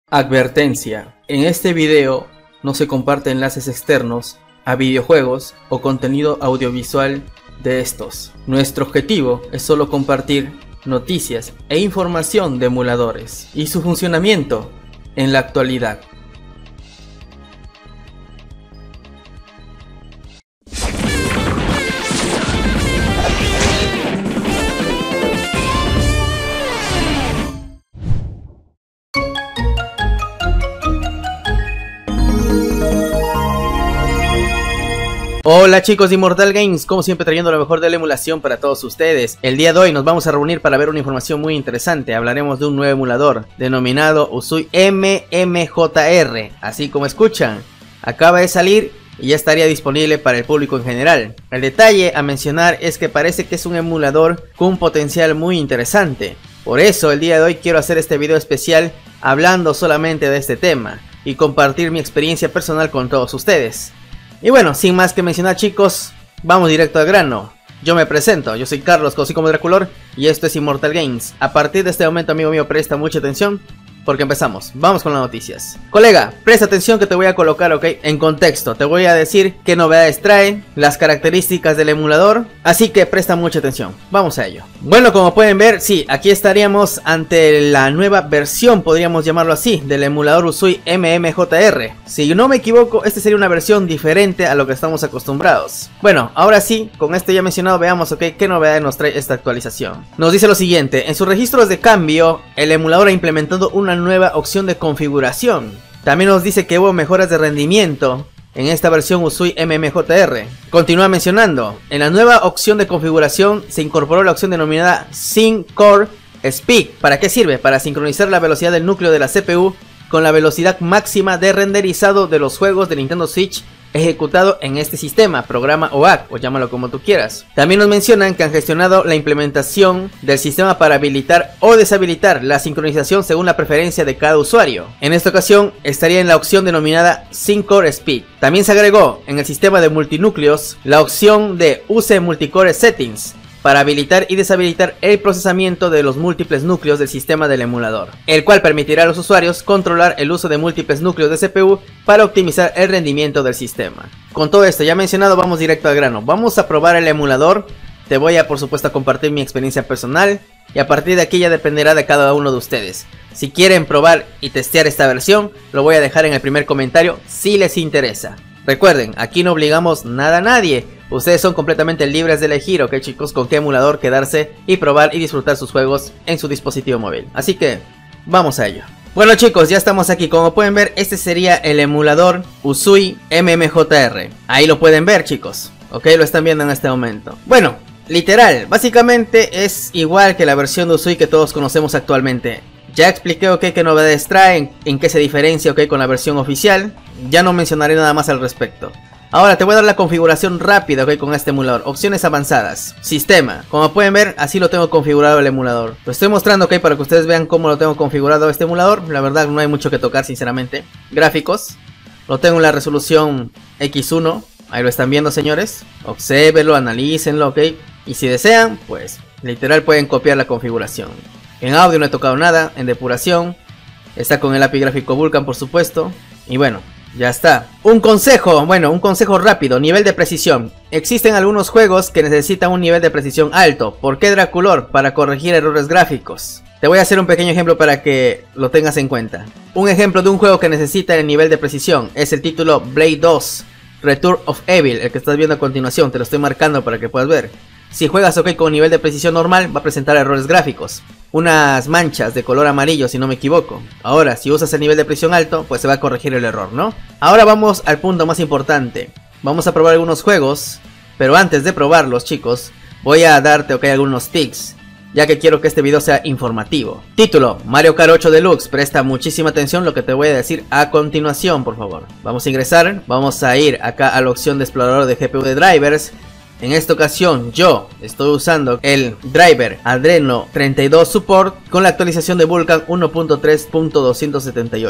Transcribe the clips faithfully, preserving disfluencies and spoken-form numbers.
Advertencia: en este video no se comparten enlaces externos a videojuegos o contenido audiovisual de estos. Nuestro objetivo es solo compartir noticias e información de emuladores y su funcionamiento en la actualidad. Hola chicos de Immortal Games, como siempre trayendo lo mejor de la emulación para todos ustedes. El día de hoy nos vamos a reunir para ver una información muy interesante. Hablaremos de un nuevo emulador denominado Usui M M J R. Así como escuchan, acaba de salir y ya estaría disponible para el público en general. El detalle a mencionar es que parece que es un emulador con un potencial muy interesante. Por eso el día de hoy quiero hacer este video especial hablando solamente de este tema y compartir mi experiencia personal con todos ustedes. Y bueno, sin más que mencionar chicos, vamos directo al grano. Yo me presento, yo soy Carlos, conocido como Draculor, y esto es Immortal Games. A partir de este momento, amigo mío, presta mucha atención, porque empezamos. Vamos con las noticias. Colega, presta atención que te voy a colocar, ok, en contexto. Te voy a decir qué novedades trae, las características del emulador, así que presta mucha atención. Vamos a ello. Bueno, como pueden ver, sí, aquí estaríamos ante la nueva versión, podríamos llamarlo así, del emulador Usui M M J R. Si no me equivoco, esta sería una versión diferente a lo que estamos acostumbrados. Bueno, ahora sí, con esto ya mencionado, veamos, ok, qué novedades nos trae esta actualización. Nos dice lo siguiente: en sus registros de cambio, el emulador ha implementado una nueva opción de configuración. También nos dice que hubo mejoras de rendimiento en esta versión Usui M M J R. Continúa mencionando: en la nueva opción de configuración se incorporó la opción denominada Sync Core Speed. ¿Para qué sirve? Para sincronizar la velocidad del núcleo de la C P U con la velocidad máxima de renderizado de los juegos de Nintendo Switch ejecutado en este sistema, programa o A C, o llámalo como tú quieras. También nos mencionan que han gestionado la implementación del sistema para habilitar o deshabilitar la sincronización según la preferencia de cada usuario. En esta ocasión estaría en la opción denominada Sync Core Speed. También se agregó en el sistema de multinúcleos la opción de Use Multicore Settings para habilitar y deshabilitar el procesamiento de los múltiples núcleos del sistema del emulador, el cual permitirá a los usuarios controlar el uso de múltiples núcleos de C P U para optimizar el rendimiento del sistema. Con todo esto ya mencionado, vamos directo al grano. Vamos a probar el emulador. Te voy a por supuesto compartir mi experiencia personal y a partir de aquí ya dependerá de cada uno de ustedes. Si quieren probar y testear esta versión, lo voy a dejar en el primer comentario si les interesa. Recuerden, aquí no obligamos nada a nadie. Ustedes son completamente libres de elegir, ok chicos, con qué emulador quedarse y probar y disfrutar sus juegos en su dispositivo móvil. Así que, vamos a ello. Bueno chicos, ya estamos aquí. Como pueden ver, este sería el emulador Usui M M J R. Ahí lo pueden ver chicos, ok, lo están viendo en este momento. Bueno, literal, básicamente es igual que la versión de Usui que todos conocemos actualmente. Ya expliqué, ok, qué novedades traen, en qué se diferencia, ok, con la versión oficial. Ya no mencionaré nada más al respecto. Ahora te voy a dar la configuración rápida, ok, con este emulador. Opciones avanzadas. Sistema. Como pueden ver, así lo tengo configurado el emulador. Lo estoy mostrando, ok, para que ustedes vean cómo lo tengo configurado este emulador. La verdad no hay mucho que tocar, sinceramente. Gráficos. Lo tengo en la resolución equis uno. Ahí lo están viendo, señores. Obsérvenlo, analícenlo, ok. Y si desean, pues, literal pueden copiar la configuración. En audio no he tocado nada. En depuración está con el A P I gráfico Vulkan, por supuesto. Y bueno, ya está. Un consejo, bueno, un consejo rápido. Nivel de precisión. Existen algunos juegos que necesitan un nivel de precisión alto. ¿Por qué Draculor? Para corregir errores gráficos. Te voy a hacer un pequeño ejemplo para que lo tengas en cuenta. Un ejemplo de un juego que necesita el nivel de precisión es el título Blade dos Return of Evil, el que estás viendo a continuación. Te lo estoy marcando para que puedas ver. Si juegas ok con nivel de precisión normal, va a presentar errores gráficos, unas manchas de color amarillo si no me equivoco. Ahora, si usas el nivel de precisión alto, pues se va a corregir el error, ¿no? Ahora vamos al punto más importante. Vamos a probar algunos juegos, pero antes de probarlos, chicos, voy a darte ok algunos tips, ya que quiero que este video sea informativo. Título: Mario Kart ocho Deluxe. Presta muchísima atención lo que te voy a decir a continuación, por favor. Vamos a ingresar, vamos a ir acá a la opción de explorador de G P U de drivers. En esta ocasión yo estoy usando el driver Adreno treinta y dos Support con la actualización de Vulkan uno punto tres punto doscientos setenta y ocho.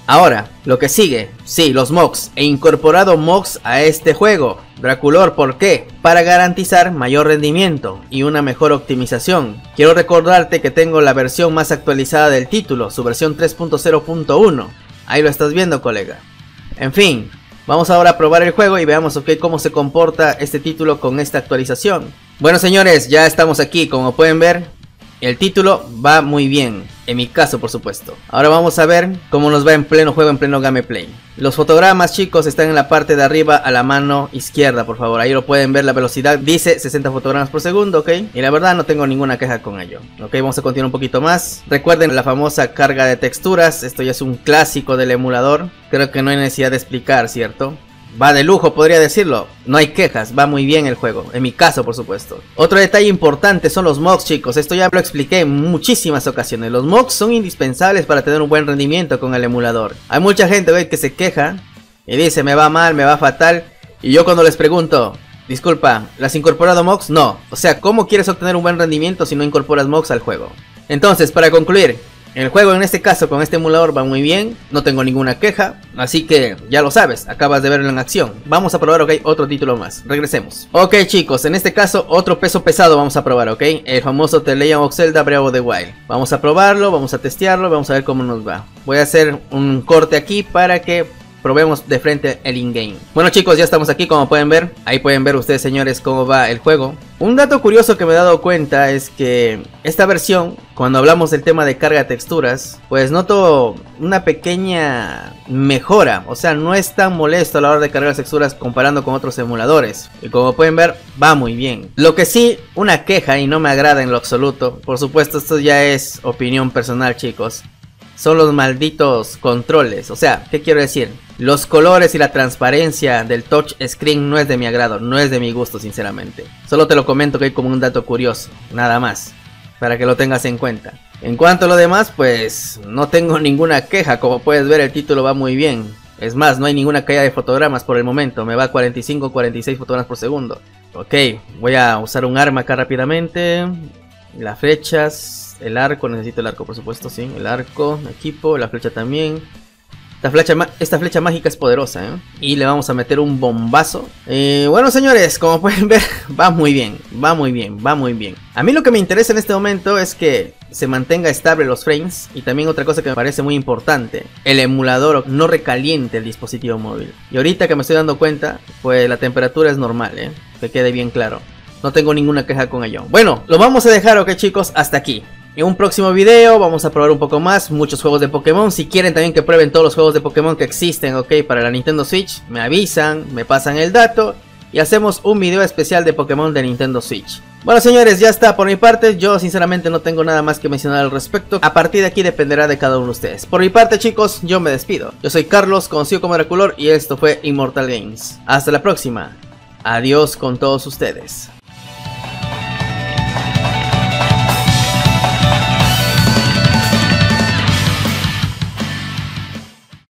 Ahora, lo que sigue, sí, los mods. He incorporado mods a este juego. Draculor, ¿por qué? Para garantizar mayor rendimiento y una mejor optimización. Quiero recordarte que tengo la versión más actualizada del título, su versión tres punto cero punto uno. Ahí lo estás viendo, colega. En fin, vamos ahora a probar el juego y veamos okay, cómo se comporta este título con esta actualización. Bueno, señores, ya estamos aquí, como pueden ver. El título va muy bien, en mi caso por supuesto. Ahora vamos a ver cómo nos va en pleno juego, en pleno gameplay. Los fotogramas, chicos, están en la parte de arriba a la mano izquierda, por favor. Ahí lo pueden ver, la velocidad dice sesenta fotogramas por segundo, ok. Y la verdad no tengo ninguna queja con ello. Ok, vamos a continuar un poquito más. Recuerden la famosa carga de texturas, esto ya es un clásico del emulador. Creo que no hay necesidad de explicar, ¿cierto? Va de lujo, podría decirlo. No hay quejas, va muy bien el juego. En mi caso, por supuesto. Otro detalle importante son los mods, chicos. Esto ya lo expliqué en muchísimas ocasiones. Los mods son indispensables para tener un buen rendimiento con el emulador. Hay mucha gente, ¿ve?, que se queja y dice, me va mal, me va fatal. Y yo cuando les pregunto, disculpa, ¿las has incorporado mods? No. O sea, ¿cómo quieres obtener un buen rendimiento si no incorporas mods al juego? Entonces, para concluir, el juego en este caso con este emulador va muy bien, no tengo ninguna queja, así que ya lo sabes, acabas de verlo en acción. Vamos a probar, ok, otro título más, regresemos. Ok chicos, en este caso otro peso pesado vamos a probar, ok, el famoso The Legend of Zelda Breath of the Wild. Vamos a probarlo, vamos a testearlo, vamos a ver cómo nos va. Voy a hacer un corte aquí para que probemos de frente el in-game. Bueno chicos, ya estamos aquí, como pueden ver. Ahí pueden ver ustedes, señores, cómo va el juego. Un dato curioso que me he dado cuenta es que esta versión, cuando hablamos del tema de carga de texturas, pues noto una pequeña mejora. O sea, no es tan molesto a la hora de cargar las texturas comparando con otros emuladores. Y como pueden ver, va muy bien. Lo que sí, una queja y no me agrada en lo absoluto. Por supuesto, esto ya es opinión personal, chicos. Son los malditos controles. O sea, ¿qué quiero decir? Los colores y la transparencia del touch screen no es de mi agrado, no es de mi gusto, sinceramente. Solo te lo comento que hay como un dato curioso, nada más, para que lo tengas en cuenta. En cuanto a lo demás, pues no tengo ninguna queja. Como puedes ver, el título va muy bien. Es más, no hay ninguna caída de fotogramas por el momento. Me va a cuarenta y cinco, cuarenta y seis fotogramas por segundo. Ok, voy a usar un arma acá rápidamente. Las flechas, el arco, necesito el arco por supuesto, sí. El arco, equipo, la flecha también. Esta flecha, esta flecha mágica es poderosa, ¿eh? Y le vamos a meter un bombazo. Eh, bueno, señores, como pueden ver, va muy bien, va muy bien, va muy bien. A mí lo que me interesa en este momento es que se mantenga estable los frames. Y también otra cosa que me parece muy importante, el emulador no recaliente el dispositivo móvil. Y ahorita que me estoy dando cuenta, pues la temperatura es normal, ¿eh? Que quede bien claro. No tengo ninguna queja con ello. Bueno, lo vamos a dejar, ok chicos, hasta aquí. En un próximo video vamos a probar un poco más, muchos juegos de Pokémon. Si quieren también que prueben todos los juegos de Pokémon que existen, ok, para la Nintendo Switch, me avisan, me pasan el dato y hacemos un video especial de Pokémon de Nintendo Switch. Bueno señores, ya está por mi parte. Yo sinceramente no tengo nada más que mencionar al respecto. A partir de aquí dependerá de cada uno de ustedes. Por mi parte chicos, yo me despido. Yo soy Carlos, conocido como Draculor, y esto fue Immortal Games. Hasta la próxima. Adiós con todos ustedes.